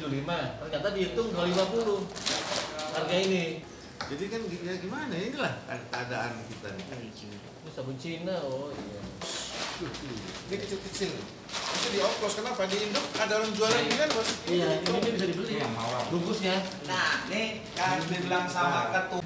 75, ternyata dihitung 250 harga ini. Jadi kan ya gimana, inilah keadaan kita nih. Ini sabun Cina, oh iya. Ini kecil-kecil. Itu dioplos, kenapa? Di Indo ada orang jualan ini kan bos? Iya, ini bisa dibeli ya, bungkusnya. Nah, nih kan dibilang sama ketua.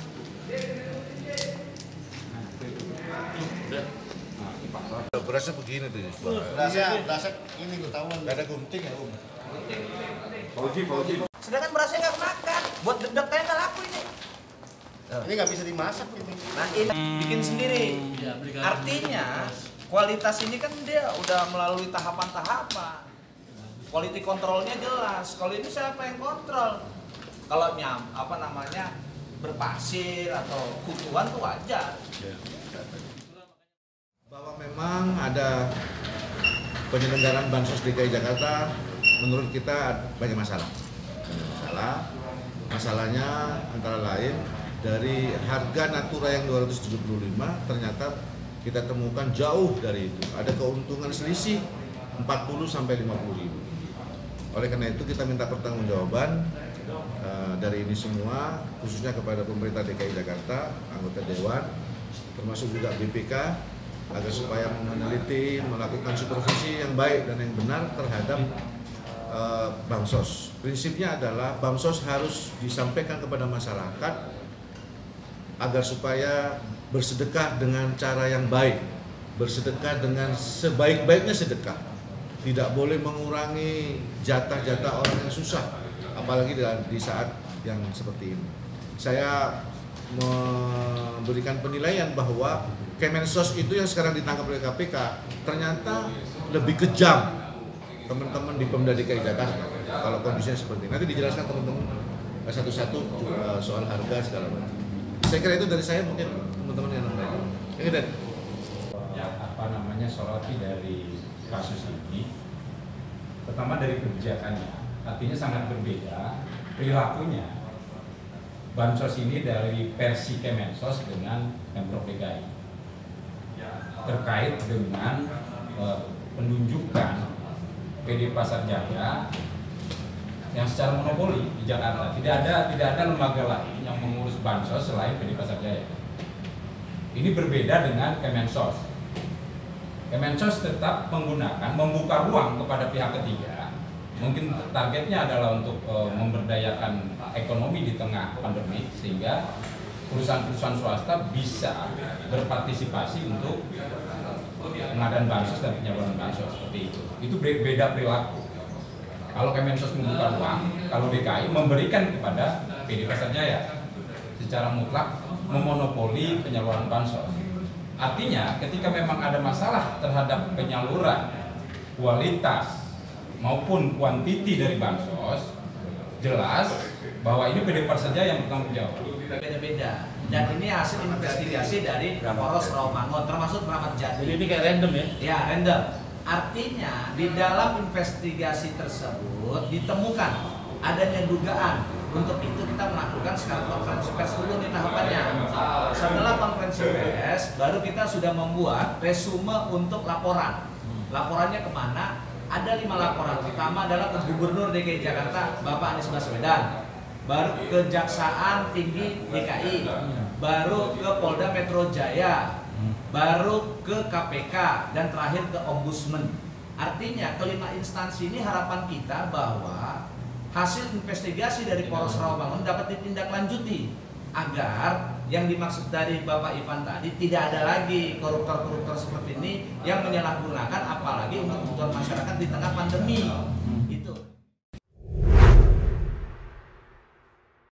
Berasnya begini tuh. Berasnya ini ketahuan. Gak ada gunting ya, Om. Fauji. Sedangkan berasnya nggak makan, buat dedek kayak nggak laku ini. Ini nggak bisa dimasak ini. Nah ini bikin sendiri. Iya, berikan. Artinya kualitas ini kan dia udah melalui tahapan-tahapan. Quality kontrolnya jelas. Kalau ini siapa yang kontrol? Kalau berpasir atau kutuan tuh wajar. Bahwa memang ada penyelenggaraan Bansos DKI Jakarta menurut kita banyak masalah. Masalahnya antara lain dari harga natura yang 275 ternyata kita temukan jauh dari itu. Ada keuntungan selisih 40 sampai 50 ribu. Oleh karena itu kita minta pertanggungjawaban dari ini semua, khususnya kepada pemerintah DKI Jakarta, anggota Dewan, termasuk juga BPK, agar supaya meneliti, melakukan supervisi yang baik dan yang benar terhadap Bansos. Prinsipnya adalah Bansos harus disampaikan kepada masyarakat agar supaya bersedekah dengan cara yang baik, bersedekah dengan sebaik-baiknya sedekah. Tidak boleh mengurangi jatah-jatah orang yang susah, apalagi di saat yang seperti ini. Saya memberikan penilaian bahwa Kemensos itu yang sekarang ditangkap oleh KPK ternyata lebih kejam teman-teman di Pemda DKI Jakarta kalau kondisinya seperti ini. Nanti dijelaskan teman-teman satu-satu soal harga segala macam. Saya kira itu dari saya, mungkin teman-teman yang lain. Soroti dari kasus ini, pertama dari kebijakannya, artinya sangat berbeda perilakunya Bansos ini dari versi Kemensos dengan Pemprov DKI terkait dengan penunjukan PD Pasar Jaya yang secara monopoli di Jakarta. Tidak ada lembaga lain yang mengurus Bansos selain PD Pasar Jaya. Ini berbeda dengan Kemensos. Kemensos tetap membuka ruang kepada pihak ketiga. Mungkin targetnya adalah untuk memberdayakan ekonomi di tengah pandemi, sehingga perusahaan-perusahaan swasta bisa berpartisipasi untuk pengadaan bansos dan penyaluran bansos seperti itu. Itu beda perilaku. Kalau Kemensos membuka ruang, kalau DKI memberikan kepada PD Pasar Jaya secara mutlak memonopoli penyaluran bansos. Artinya ketika memang ada masalah terhadap penyaluran kualitas maupun kuantiti dari bansos, jelas bahwa ini PD Pasar Jaya yang bertanggung jawab. Beda-beda. Dan ini hasil investigasi dari Polres Rawamangun, termasuk Kramat Jati. Jadi ini kayak random ya? Ya, random. Artinya di dalam investigasi tersebut ditemukan adanya dugaan. Untuk itu kita melakukan sekarang konferensi pers dulu nih tahapannya. Setelah konferensi pers, baru kita sudah membuat resume untuk laporan. Laporannya kemana? Ada 5 laporan. Pertama adalah ke Gubernur DKI Jakarta, Bapak Anies Baswedan. Baru ke Kejaksaan Tinggi DKI. Baru ke Polda Metro Jaya. Baru ke KPK. Dan terakhir ke Ombudsman. Artinya kelima instansi ini harapan kita bahwa hasil investigasi dari Polres Rawamangun dapat ditindaklanjuti agar yang dimaksud dari Bapak Ivan tadi tidak ada lagi koruptor-koruptor seperti ini yang menyalahgunakan apalagi untuk kebutuhan masyarakat di tengah pandemi.